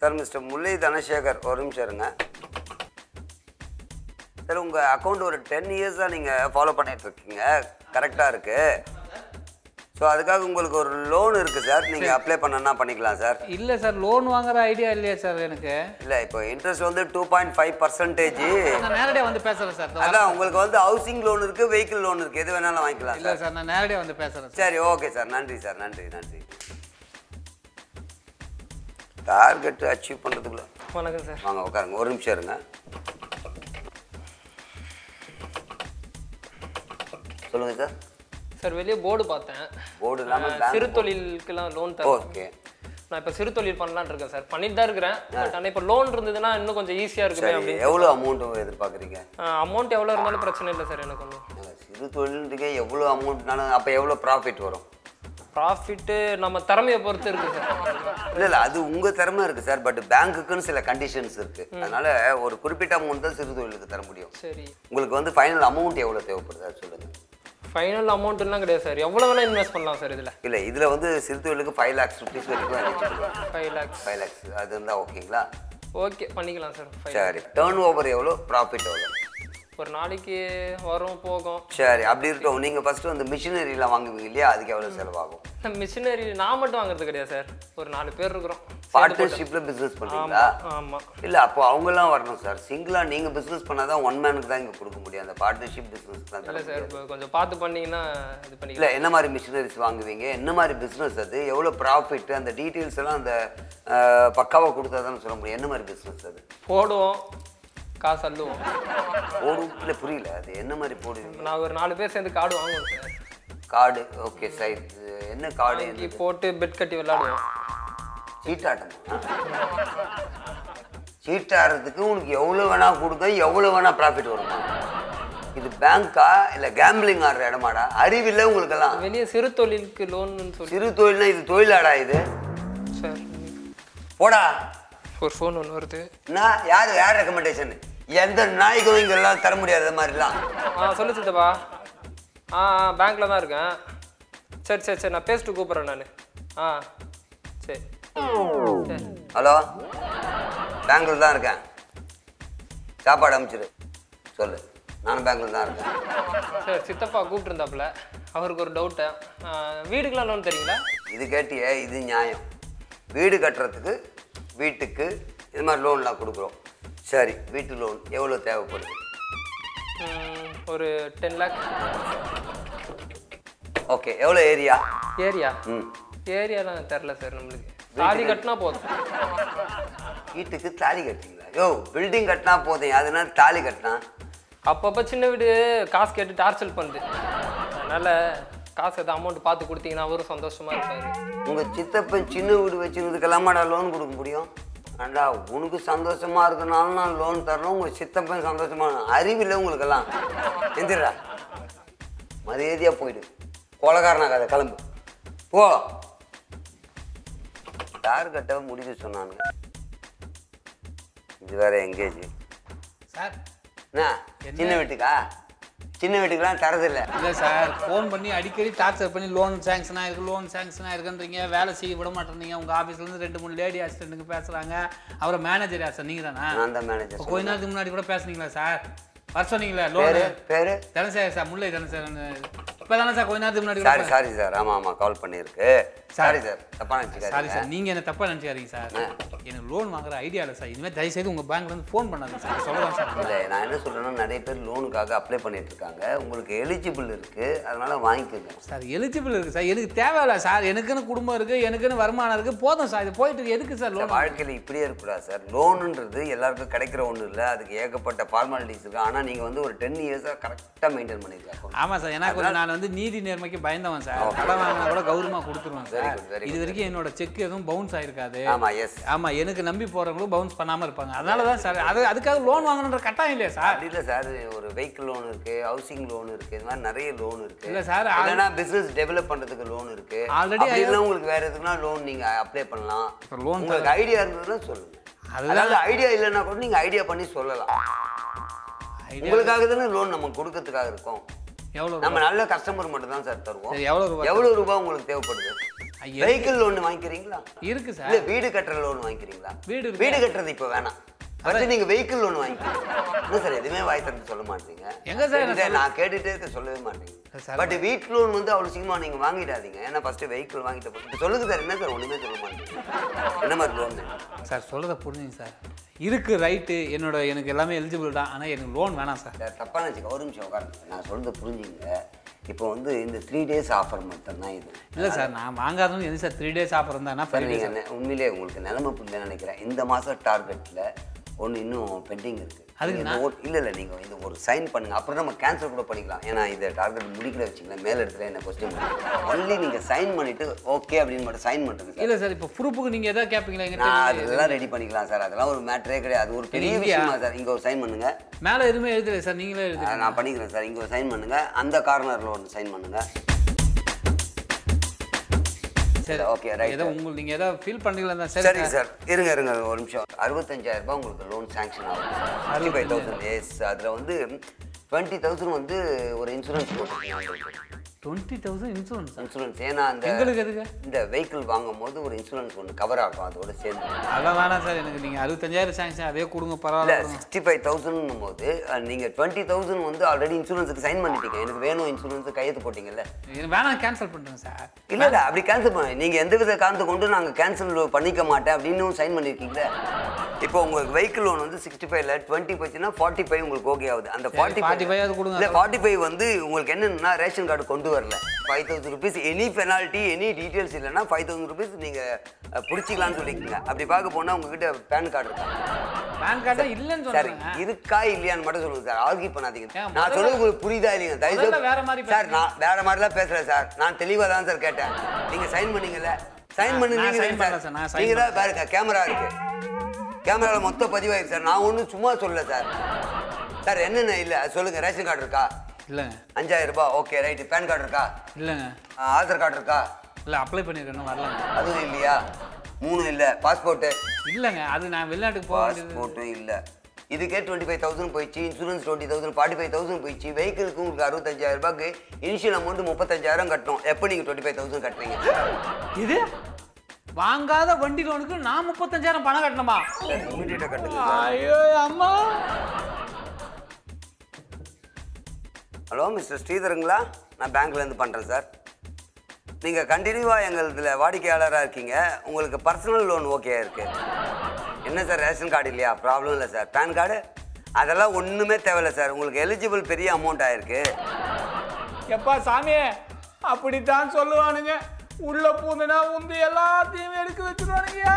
Sir mister முல்லை தனசேகர் ஒரு நிமிஷம் இருங்க சார். உங்கள் அக்கௌண்ட் ஒரு 10 இயர்ஸாக நீங்கள் ஃபாலோ பண்ணிட்டு இருக்கீங்க, கரெக்டாக இருக்குது. ஸோ அதுக்காக உங்களுக்கு ஒரு லோன் இருக்குது சார், நீங்கள் அப்ளை பண்ணனா பண்ணிக்கலாம் சார். இல்லை சார், லோன் வாங்குற ஐடியா இல்லையா சார் எனக்கு. இல்லை, இப்போ இன்ட்ரெஸ்ட் வந்து 2.5%. நான் நேரடியாக வந்து பேசுகிறேன் சார். அதான் உங்களுக்கு வந்து ஹவுசிங் லோன் இருக்குது, வெஹிக்கிள் லோன் இருக்குது, எது வேணாலும் வாங்கிக்கலாம். இல்லை சார், நான் நேரடியாக வந்து பேசுகிறேன். சரி, ஓகே சார், நன்றி சார், நன்றி நன்றி. டார்கெட் அச்சீவ் பண்ணுறதுக்குள்ள வணக்கம் சார். வாங்க உட்காருங்க, ஒரு நிமிஷம் இருங்க. சொல்லுங்கள் சார். சார் வெளியே போர்டு பார்த்தேன். போர்டு இல்லாமல் சிறு தொழிலுக்கெல்லாம் லோன் தரேன். ஓகே. நான் இப்போ சிறு தொழில் பண்ணலான்னு இருக்கேன் சார். பண்ணிட்டு தான் இருக்கிறேன். பட் ஆனால் இப்போ லோன் இருந்ததுன்னா இன்னும் கொஞ்சம் ஈஸியாக இருக்குமே அப்படின்னு. எவ்வளோ அமௌண்ட் எதிர்பார்க்குறீங்க? அமௌண்ட் எவ்வளோ இருந்தாலும் பிரச்சனை இல்லை சார் எனக்கு ஒன்றும். சிறு தொழிலுக்கு எவ்வளோ அமௌண்ட்னாலும் அப்போ எவ்வளோ ப்ராஃபிட் வரும்? ப்ராஃபிட்டு நம்ம திறமையை பொறுத்து இருக்குது சார். இல்லை அது உங்கள் திறமை இருக்குது சார். பட் பேங்க்குக்குன்னு சில கண்டிஷன்ஸ் இருக்குது. அதனால் ஒரு குறிப்பிட்ட அமௌண்ட் தான் சிறு தொழிலுக்கு தர முடியும். சரி, உங்களுக்கு வந்து ஃபைனல் அமௌண்ட் எவ்வளோ தேவைப்படுது அது சொல்லுங்கள். ஃபைனல் அமௌண்ட்லாம் கிடையாது சார். எவ்வளோ வேணால் இன்வெஸ்ட் பண்ணலாம் சார் இதில். இல்லை, இதில் வந்து சிறு தொழிலுக்கு 5 lakhs rupees வரைக்கும் eligible. 5 lakhs. 5 lakhs அது இருந்தால் ஓகேங்களா? ஓகே, பண்ணிக்கலாம் சார். சரி, டேர்ன் ஓவர் எவ்வளோ, ப்ராஃபிட் எவ்வளோ? ஒரு நாளைக்கு வரும் போகும். சரி, அப்படி இருக்கட்டும். நீங்கள் ஃபஸ்ட்டு வந்து மிஷினரிலாம் வாங்குவீங்க இல்லையா, அதுக்கு எவ்வளோ செலவாகும்? மிஷினரி நான் மட்டும் வாங்குறது கிடையாது சார். ஒரு 4 பேர் இருக்கிறோம். பார்ட்னர்ஷிப்பில் பிஸ்னஸ் பண்ணுறீங்களா? ஆமாம். இல்லை, அப்போ அவங்கெல்லாம் வரணும் சார். சிங்கிளாக நீங்கள் பிஸ்னஸ் பண்ணால் தான் ஒன் மேனுக்கு தான் இங்கே கொடுக்க முடியும். அந்த பார்ட்னர்ஷிப் பிஸ்னஸ் தான். இல்லை சார், இப்போ கொஞ்சம் பார்த்து பண்ணிங்கன்னா இது பண்ணி. இல்லை, என்ன மாதிரி மிஷினரிஸ் வாங்குவீங்க, என்ன மாதிரி பிஸ்னஸ், அது எவ்வளோ ப்ராஃபிட், அந்த டீட்டெயில்ஸ் எல்லாம் அந்த பக்காவாக கொடுத்தா தானே சொல்ல முடியும். என்ன மாதிரி பிஸ்னஸ் அது? போடுவோம், காசு அள்ளுவோம். போடும் இல்லை, புரியல. அது என்ன மாதிரி போடுவீங்க? நான் ஒரு 4 பேர் சேர்ந்து கார்டு வாங்குவோம் சார். கார்டு? Okay sir. என்ன கார்டு? போட்டு பெட் கட்டி விளையாடுவோம். சீட்டாட்டமா? சீட்டாடுறதுக்கு உனக்கு எவ்வளோ வேணா கொடுக்க, எவ்வளோ வேணா ப்ராஃபிட் வருமா? இது பேங்க்கா இல்லை கேம்பிளிங் ஆடுற இடமாடா? அறிவில்லை உங்களுக்கெல்லாம். வெளியே சிறு தொழிலுக்கு லோன்னு சொல்லி. சிறு தொழில்னா இது தொழிலாடா இது? சார் போடா. ஒரு ஃபோன் ஒன்று வருது. நான் யார் ரெக்கமெண்டேஷன்? எந்த நாய்க்கும் இங்கெல்லாம் தர முடியாத மாதிரிலாம். சொல்லு சித்தப்பா. பேங்க்கில் தான் இருக்கேன். சரி, நான் பேசிட்டு கூப்பிட்றேன் நான். சரி. ஹலோ, பேங்க்கில் தான் இருக்கேன். சாப்பாடு அனுப்பிச்சிடு. சொல்லு, நானும் பேங்க்கில் தான் இருக்கேன். சார், சித்தப்பா கூப்பிட்டுருந்தாப்புல. அவருக்கு ஒரு டவுட்டு. வீடுக்கெலாம் லோன் தெரியுங்களா? இது கேட்டியே, இது நியாயம். வீடு கட்டுறதுக்கு, வீட்டுக்கு இது மாதிரி லோன்லாம் கொடுக்குறோம். சரி, வீட்டு லோன் எவ்வளோ தேவைப்படுது? ஒரு 10 lakh. ஓகே, எவ்வளோ ஏரியா? ஏரியா? ஏரியாலாம் தெரில சார் நம்மளுக்கு. தாலி கட்டினா போதும். வீட்டுக்கு தாலி கட்டிங்களா? யோ, பில்டிங் கட்டினா போதும், அதனால தாலி கட்டினா? அப்பப்போ சின்ன வீடு காசு கேட்டு டார்ச்சல் பண்ணுது. அதனால் காசு எதாவது அமௌண்ட் பார்த்து கொடுத்தீங்கன்னா அவரும் சந்தோஷமாக இருப்பார். உங்கள் சித்தப்பன் சின்ன வீடு வச்சுருந்துக்கெல்லாமாடா லோன் கொடுக்க முடியும்? அண்டா, உனக்கு சந்தோஷமா இருக்கனாலும் நான் லோன் தரணும். உங்கள் சித்தப்பன் சந்தோஷமா அறிவில்லை உங்களுக்கெல்லாம். எந்திரா, மரியாதையாக போயிடு. கொலகாரனாக கிளம்பு போ. டார்கெட்டை முடிக்க சொன்னானுங்க. இது வேற எங்கேஜ் சார். என்ன சின்ன வீட்டுக்கா? சின்ன வீட்டுக்கெல்லாம் தரதில்லை. இல்லை சார், ஃபோன் பண்ணி அடிக்கடி டார்ச்சர் பண்ணி லோன் சேங்ஷனாக இருக்குது, லோன் சேங்ஷனாக இருக்குன்றீங்க. வேலை செய்ய விட மாட்டேறீங்க. உங்கள் ஆஃபீஸ்லேருந்து 2-3 லேடி அசிஸ்டண்ட்டுங்க பேசுகிறாங்க. அவரை மேனேஜர் யார் சார்? நீங்கள் தானே? நான் தான் மேனேஜர். கொஞ்ச நேரத்துக்கு முன்னாடி கூட பேசுனீங்களா சார்? வர சொன்னீங்களா? Lone pair Dhanasekar sir. முல்லை தனசேகர். இப்போ தானே சார் கொஞ்ச நேரத்துக்கு முன்னாடி. Sorry sir. ஆமாம் கால் பண்ணியிருக்கு. சாரி சார், தப்பாக நினச்சிக்காரு. சாரி சார், நீங்கள் என்ன தப்பாக நினச்சிக்காதீங்க சார். எனக்கு லோன் வாங்குற ஐடியா இல்லை சார். இனிமேல் தயவுசெய்து உங்கள் பேங்க்லேருந்து ஃபோன் பண்ணாதீங்க சார். சொல்லலாம் சார். இல்லை, நான் என்ன சொல்கிறேன்னா, நிறைய பேர் லோனுக்காக அப்ளை பண்ணிட்டு இருக்காங்க. உங்களுக்கு எலிஜிபிள் இருக்குது, அதனால் வாங்கிக்கோங்க சார். எலிஜிபிள் இருக்குது சார். எனக்கு தேவையில்லை சார். எனக்குன்னு குடும்பம் இருக்குது, எனக்குன்னு வருமானம் இருக்குது. போதும் சார். இது போயிட்டு எதுக்கு சார் லோன்? வாழ்க்கையில் இப்படியே இருக்கக்கூடாது சார். லோனுன்றது எல்லாருக்கும் கிடைக்கிற ஒன்றும் இல்லை. அதுக்கு ஏகப்பட்ட ஃபார்மாலிட்டிஸ் இருக்குது. ஆனால் நீங்கள் வந்து ஒரு 10 இயர்ஸாக கரெக்டாக மெயின்டைன் பண்ணிக்கலாம். ஆமாம் சார். ஏன்னா கொஞ்சம் நான் வந்து நீதி நேர்மைக்கு பயந்தவன் சார். கடன் வாங்கினா கூட கௌரவமாக கொடுத்துருவேன் சார். இது வரைக்கும் என்னோட செக் எதுவும் பவுன்ஸ் ஆயிருக்காது. ஆமாம், எனக்கு நம்பி போகிறவங்களும் பவுன்ஸ் பண்ணாமல் இருப்பாங்க. அதனால தான் சார் அதுக்காக லோன் வாங்கணுன்ற கட்டாயம் இல்லையா சார்? அப்படி இல்லை சார். ஒரு வெஹிக்கிள் லோன் இருக்குது, ஹவுசிங் லோன் இருக்குது, இது மாதிரி நிறைய லோன் இருக்குது. இல்லை சார், இல்லைன்னா பிஸ்னஸ் டெவலப் பண்ணுறதுக்கு லோன் இருக்குது. ஆல்ரெடி உங்களுக்கு வேறு எதுக்குன்னா லோன் நீங்கள் அப்ளை பண்ணலாம். லோன் உங்களுக்கு ஐடியா இருந்ததுன்னா சொல்லுங்கள். அதாவது ஐடியா இல்லைன்னா கூட நீங்கள் ஐடியா பண்ணி சொல்லலாம். உங்களுக்காக தானே லோன் நம்ம கொடுக்கறதுக்காக இருக்கோம். எவ்வளோ? நம்ம நல்ல கஸ்டமர் மட்டும் தான் சார் தருவோம். எவ்வளோ ரூபாய்? எவ்வளோ ரூபாய் உங்களுக்கு தேவைப்படுது? வெஹிக்கிள் லோன் வாங்கிக்கிறீங்களா? இருக்கு சார். இல்ல வீடு கட்டுற லோன் வாங்கிக்கிறீங்களா? வீடு கட்டுறது இப்ப வேணாம், ஃபர்ஸ்ட் நீங்க வெஹிக்கிள் லோன் வாங்கிக்கிறீங்க. என்ன சார் எதுவுமே வாய் தரது சொல்ல மாட்டீங்க? எங்க சார் நான் கேட்டுட்டே இருக்க சொல்லவே மாட்டீங்க. பட் வீட்டு லோன் வந்து அவ்வளவு சீக்கிரமா நீங்க வாங்கிடாதீங்க. ஏன்னா ஃபர்ஸ்ட் வெஹிக்கிள் வாங்கிட்டு சொல்லுங்க சார். என்ன சார் ஒண்ணுமே சொல்ல மாட்டீங்க? என்ன மாதிரி லோன் சார்? சொல்றத புரிஞ்சுங்க சார். இருக்கு ரைட்டு, எனக்கு எல்லாமே எலிஜிபிள் தான். ஆனால் எனக்கு லோன் வேணாம் சார். தப்பாக நினச்சிக்க, ஒரு நிமிஷம் உட்காருங்க. நான் சொல்றது புரிஞ்சுங்க. இப்போ வந்து இந்த 3 days ஆஃபர் மட்டும்தான் இது. இல்லை சார், நான் வாங்காதவங்க எது சார் 3 days ஆஃபர் இருந்தானா? நீங்கள் உண்மையிலே உங்களுக்கு நிலைமை புரியலன்னு நினைக்கிறேன். இந்த மாதம் டார்கெட்டில் ஒன்று இன்னும் பெண்டிங் இருக்குது. அதுக்கு இல்லை நீங்கள் இது ஒரு சைன் பண்ணுங்கள், அப்புறம் நம்ம கேன்சல் கூட பண்ணிக்கலாம். ஏன்னா இதை டார்கெட் முடிக்கிற வச்சுக்கலாம். மேலே இடத்துல என்ன கொஸ்டின் ஒன்லி நீங்கள் சைன் பண்ணிவிட்டு ஓகே அப்படின்னு மட்டும் சைன் பண்ணுறது. இல்லை சார், இப்போ ப்ரூஃபுக்கு நீங்கள் எதாவது கேட்பீங்களா? நான் அதெல்லாம் ரெடி பண்ணிக்கலாம் சார். அதெல்லாம் ஒரு மேட்டரே கிடையாது. அது ஒரு பெரிய விஷயமா சார். இங்கே ஒரு சைன் பண்ணுங்கள். மேலே எதுவுமே எழுதலை சார், நீங்களே எழுதுங்க. நான் பண்ணிக்கிறேன் சார். இங்கே ஒரு சைன் பண்ணுங்கள், அந்த கார்னரில் ஒன்று சைன் பண்ணுங்கள். சரி ஓகே ரைட். ஏதோ உங்களுக்கு நீங்கள் ஏதோ ஃபீல் பண்ணுறீங்களா தான்? சரி சார், இருங்க ஒரு நிமிஷம். 65,000 உங்களுக்கு லோன் சாங்ஷன் ஆகும். 65,000 எஸ். அதில் வந்து 20,000 வந்து ஒரு இன்சூரன்ஸ் போட்டுருக்கீங்க. 20,000 இன்சூரன்ஸ்? ஏன்னா அந்த எங்களுக்கு எதுக்கு இந்த வெஹிக்கிள் வாங்கும் போது ஒரு இன்சூரன்ஸ் ஒன்று கவர் ஆகும், அதோட சேர்ந்து. அதெல்லாம் வேணாம் சார், எனக்கு நீங்கள் 65,000 சாங்ஷன் அதே கொடுங்க பரவாயில்ல. 65,000 போது நீங்கள் 20,000 வந்து ஆல்ரெடி இன்சூரன்ஸுக்கு சைன் பண்ணிட்டீங்க. எனக்கு வேணும் இன்சூரன்ஸ் கையெழுத்து போட்டிங்கல்ல. வேணாம் கேன்சல் பண்ணுறேன் சார். இல்லை அப்படி கேன்சல் பண்ண நீங்கள் எந்த வித காரணத்தை கொண்டு நாங்கள் கேன்சல் பண்ணிக்க மாட்டேன் அப்படின்னு சைன் பண்ணியிருக்கீங்களே. இப்போ உங்களுக்கு வெஹிக்கிள் லோன் வந்து 65ல் 20 போச்சுன்னா 45 உங்களுக்கு ஓகே ஆகுது. அந்த 45 கொடுங்க. இல்லை 45 வந்து உங்களுக்கு என்னன்னா ரேஷன் கார்டு கொண்டு வரல. 5,000 rupees any penalty any details இல்லைன்னா 5,000 rupees நீங்கள் பிடிச்சிக்கலான்னு சொல்லிக்கோங்க. அப்படி பார்க்க போனால் உங்ககிட்ட பேன் கார்டு இருக்கா? பேன் கார்டு இல்லைன்னு சொல்லுங்க. இருக்கா இல்லையான்னு மட்டும் சொல்லுங்க சார். ஆர்கியூ பண்ணாதீங்க. நான் சொல்றது உங்களுக்கு புரியுதா இல்லைங்க? தயவுசெய்து வேற மாதிரி சார், நான் வேற மாதிரிலாம் பேசுறேன் சார். நான் தெளிவாக தான் சார் கேட்டேன். நீங்கள் சைன் பண்ணீங்கல்ல, சைன் பண்ணுங்க சார். நீங்கள் தான் பாருங்க, கேமரா இருக்கு, கேமராவில் மொத்தம் பதிவாயிருக்கு சார். நான் ஒன்றும் சும்மா சொல்லல சார். சார் என்னென்ன இல்லை சொல்லுங்க. ரேஷன் கார்டு இருக்கா? இல்லைங்க. 5,000 ரூபாய் ஓகே ரைட்டு. பேன் கார்டு இருக்கா? இல்லைங்க. ஆதார் கார்டு இருக்கா? இல்லை அப்ளை பண்ணியிருக்கேன், வரல. அதுவும் இல்லையா? 3 இல்லை. பாஸ்போர்ட்டு இல்லைங்க, அது நான் வெளிநாட்டுக்கு போக பாஸ்போர்ட்டும் இல்லை. இதுக்கே 25,000 போயிடுச்சு. இன்சூரன்ஸ் 20,000, 45,000 போயிடுச்சு. வெஹிக்கிளுக்கு உங்களுக்கு 65,000 ரூபாய்க்கு இனிஷியல் அமௌண்ட் 35,000 கட்டணும். எப்போ நீங்கள் 25,000 கட்டுறீங்க? இது வாங்காத வண்டி லோனுக்கு நான் 35,000 பணம் கட்டணுமா? இமீடியட்டா கட்டுங்க. ஐயோ அம்மா. ஹலோ மிஸ்டர் ஸ்ரீதருங்களா? நான் பேங்க்லேருந்து பண்ணுறேன் சார். நீங்கள் கண்டினியூவாக எங்களுதில் வாடிக்கையாளராக இருக்கீங்க. உங்களுக்கு பர்சனல் லோன் ஓகே இருக்குது. என்ன சார் ரேஷன் கார்டு இல்லையா? ப்ராப்ளம் இல்லை சார். பேன் கார்டு அதெல்லாம் ஒன்றுமே தேவையில்லை சார். உங்களுக்கு எலிஜிபிள் பெரிய அமௌண்ட் ஆயிருக்கு. எப்பா சாமியே, அப்படித்தான் சொல்லுவானுங்க. உள்ள பூந்துனா உந்து எல்லாத்தையும் எடுக்க வச்சுருவானுங்க.